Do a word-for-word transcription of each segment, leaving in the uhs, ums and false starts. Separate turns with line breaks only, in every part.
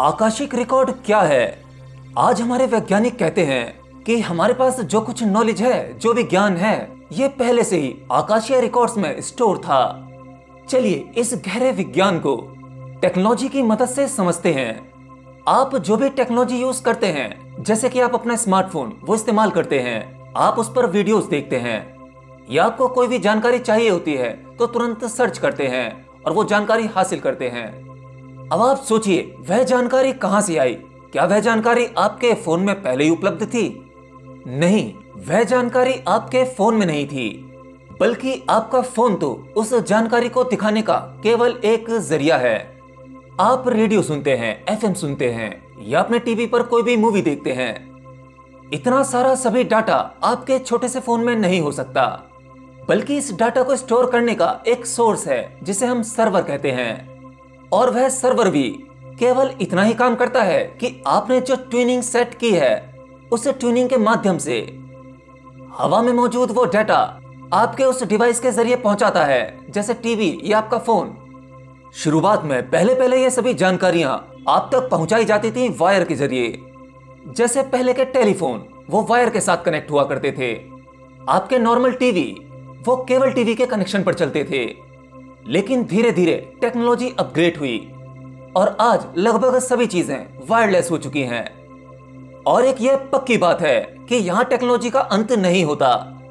Akashic record क्या है? आज हमारे वैज्ञानिक कहते हैं कि हमारे पास जो कुछ नॉलेज है, जो भी ज्ञान है, ये पहले से ही आकाशीय रिकॉर्ड्स में स्टोर था। चलिए इस गहरे विज्ञान को टेक्नोलॉजी की मदद से समझते हैं। आप जो भी टेक्नोलॉजी यूज करते हैं, जैसे कि आप अपना स्मार्टफोन वो इस्तेमाल करते हैं, आप उस पर वीडियोस देखते हैं, या आपको कोई भी जानकारी चाहिए होती है तो तुरंत सर्च करते हैं और वो जानकारी हासिल करते हैं। अब आप सोचिए, वह जानकारी कहां से आई? क्या वह जानकारी आपके फोन में पहले ही उपलब्ध थी? नहीं, वह जानकारी आपके फोन में नहीं थी, बल्कि आपका फोन तो उस जानकारी को दिखाने का केवल एक जरिया है। आप रेडियो सुनते हैं, एफएम सुनते हैं, या अपने टीवी पर कोई भी मूवी देखते हैं। इतना सारा सभी डाटा आपके छोटे से फोन में नहीं हो सकता, बल्कि इस डाटा को स्टोर करने का एक सोर्स है जिसे हम सर्वर कहते हैं। और वह सर्वर भी केवल इतना ही काम करता है कि आपने जो ट्यूनिंग सेट की है, उस ट्यूनिंग के माध्यम से हवा में मौजूद वो डाटा आपके उस डिवाइस के जरिए पहुंचाता है, जैसे टीवी या आपका फोन। शुरुआत में पहले पहले ये सभी जानकारियां आप तक पहुंचाई जाती थी वायर के जरिए। जैसे पहले के टेलीफोन वो वायर के साथ कनेक्ट हुआ करते थे, आपके नॉर्मल टीवी वो केबल टीवी के कनेक्शन पर चलते थे। लेकिन धीरे धीरे टेक्नोलॉजी अपग्रेड हुई और आज लगभग सभी चीजें वायरलेस हो चुकी हैं। और एक ये पक्की बात है कि यहाँ टेक्नोलॉजी का अंत नहीं होता।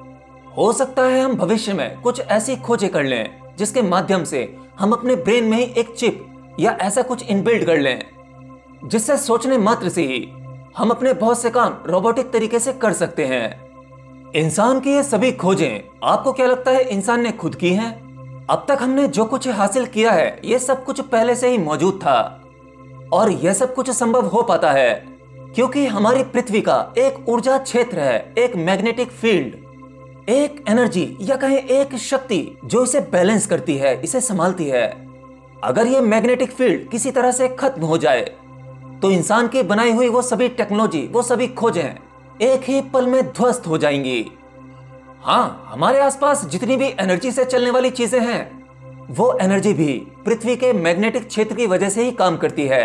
हो सकता है हम भविष्य में कुछ ऐसी खोजें कर लें जिसके माध्यम से हम अपने ब्रेन में ही एक चिप या ऐसा कुछ इनबिल्ट कर लें, जिससे सोचने मात्र से ही हम अपने बहुत से काम रोबोटिक तरीके से कर सकते हैं। इंसान की ये सभी खोजें, आपको क्या लगता है इंसान ने खुद की हैं? अब तक हमने जो कुछ हासिल किया है, ये सब कुछ पहले से ही मौजूद था। और यह सब कुछ संभव हो पाता है क्योंकि हमारी पृथ्वी का एक ऊर्जा क्षेत्र है, एक मैग्नेटिक फील्ड, एक एनर्जी या कहें एक शक्ति जो इसे बैलेंस करती है, इसे संभालती है। अगर ये मैग्नेटिक फील्ड किसी तरह से खत्म हो जाए तो इंसान की बनाई हुई वो सभी टेक्नोलॉजी, वो सभी खोजें एक ही पल में ध्वस्त हो जाएंगी। हाँ, हमारे आसपास जितनी भी एनर्जी से चलने वाली चीजें हैं, वो एनर्जी भी पृथ्वी के मैग्नेटिक क्षेत्र की वजह से ही काम करती है।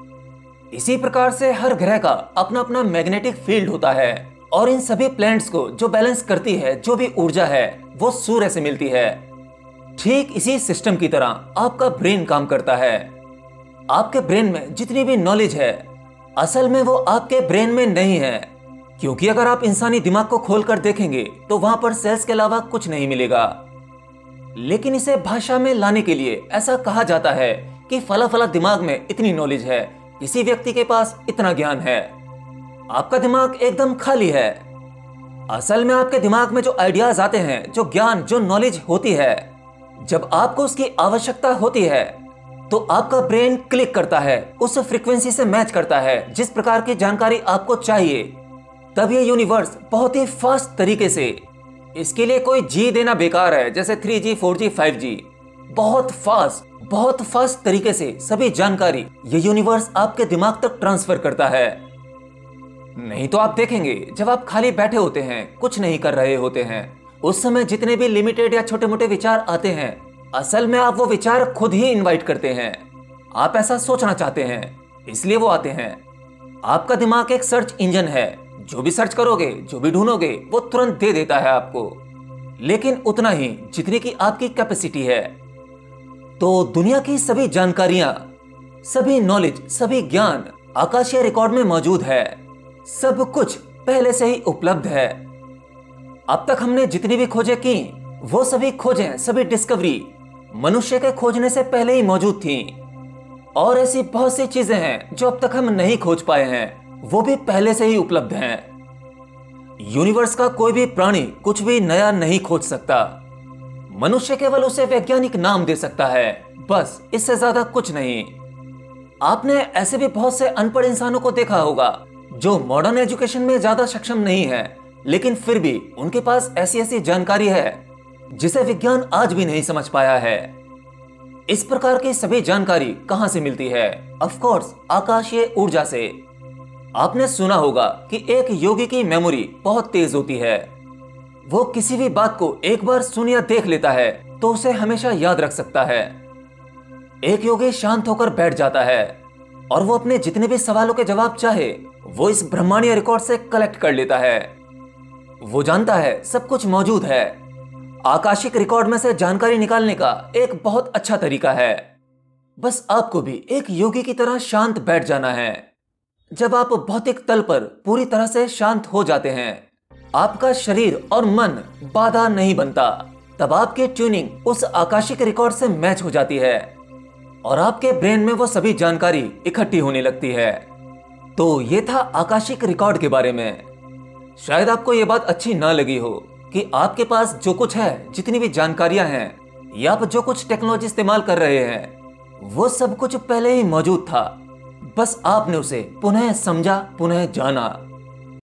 इसी प्रकार से हर ग्रह का अपना अपना मैग्नेटिक फील्ड होता है और इन सभी प्लैनेट्स को जो बैलेंस करती है, जो भी ऊर्जा है, वो सूर्य से मिलती है। ठीक इसी सिस्टम की तरह आपका ब्रेन काम करता है। आपके ब्रेन में जितनी भी नॉलेज है, असल में वो आपके ब्रेन में नहीं है, क्योंकि अगर आप इंसानी दिमाग को खोलकर देखेंगे तो वहां पर सेल्स के अलावा कुछ नहीं मिलेगा। लेकिन इसे भाषा में लाने के लिए ऐसा कहा जाता है कि फला फला दिमाग में इतनी नॉलेज है, किसी व्यक्ति के पास इतना ज्ञान है। आपका दिमाग एकदम खाली है। असल में आपके दिमाग में जो आइडियाज आते हैं, जो ज्ञान, जो नॉलेज होती है, जब आपको उसकी आवश्यकता होती है तो आपका ब्रेन क्लिक करता है, उस फ्रीक्वेंसी से मैच करता है जिस प्रकार की जानकारी आपको चाहिए। तब ये यूनिवर्स बहुत ही फास्ट तरीके से, इसके लिए कोई जी देना बेकार है, जैसे three G, four G, five G, बहुत फास्ट बहुत फास्ट तरीके से सभी जानकारी ये यूनिवर्स आपके दिमाग तक ट्रांसफर करता है। नहीं तो आप देखेंगे, जब आप खाली बैठे होते हैं, कुछ नहीं कर रहे होते हैं, उस समय जितने भी लिमिटेड या छोटे मोटे विचार आते हैं, असल में आप वो विचार खुद ही इनवाइट करते हैं। आप ऐसा सोचना चाहते हैं, इसलिए वो आते हैं। आपका दिमाग एक सर्च इंजन है, जो भी सर्च करोगे, जो भी ढूंढोगे, वो तुरंत दे देता है आपको, लेकिन उतना ही जितनी की आपकी कैपेसिटी है। तो दुनिया की सभी जानकारियां, सभी नॉलेज, सभी ज्ञान आकाशीय रिकॉर्ड में मौजूद है। सब कुछ पहले से ही उपलब्ध है। अब तक हमने जितनी भी खोजें की, वो सभी खोजें, सभी डिस्कवरी मनुष्य के खोजने से पहले ही मौजूद थी। और ऐसी बहुत सी चीजें हैं जो अब तक हम नहीं खोज पाए हैं, वो भी पहले से ही उपलब्ध हैं। यूनिवर्स का कोई भी प्राणी कुछ भी नया नहीं खोज सकता। मनुष्य केवल उसे वैज्ञानिक नाम दे सकता है, बस, इससे ज्यादा कुछ नहीं। आपने ऐसे भी बहुत से अनपढ़ इंसानों को देखा होगा जो मॉडर्न एजुकेशन में ज्यादा सक्षम नहीं है, लेकिन फिर भी उनके पास ऐसी ऐसी जानकारी है जिसे विज्ञान आज भी नहीं समझ पाया है। इस प्रकार की सभी जानकारी कहां से मिलती है? ऑफ कोर्स आकाशीय ऊर्जा से। आपने सुना होगा कि एक योगी की मेमोरी बहुत तेज होती है। वो किसी भी बात को एक बार सुन या देख लेता है तो उसे हमेशा याद रख सकता है। एक योगी शांत होकर बैठ जाता है, और वो अपने जितने भी सवालों के जवाब चाहे वो इस ब्रह्मांडीय रिकॉर्ड से कलेक्ट कर लेता है। वो जानता है सब कुछ मौजूद है। आकाशिक रिकॉर्ड में से जानकारी निकालने का एक बहुत अच्छा तरीका है। बस आपको भी एक योगी की तरह शांत बैठ जाना है। जब आप भौतिक तल पर पूरी तरह से शांत हो जाते हैं, आपका शरीर और मन बाधा नहीं बनता, तब आपकी ट्यूनिंग उस आकाशिक रिकॉर्ड से मैच हो जाती है और आपके ब्रेन में वो सभी जानकारी इकट्ठी होने लगती है। तो ये था आकाशिक रिकॉर्ड के बारे में। शायद आपको ये बात अच्छी ना लगी हो कि आपके पास जो कुछ है, जितनी भी जानकारियां हैं या आप जो कुछ टेक्नोलॉजी इस्तेमाल कर रहे हैं, वो सब कुछ पहले ही मौजूद था। बस आपने उसे पुनः समझा, पुनः जाना।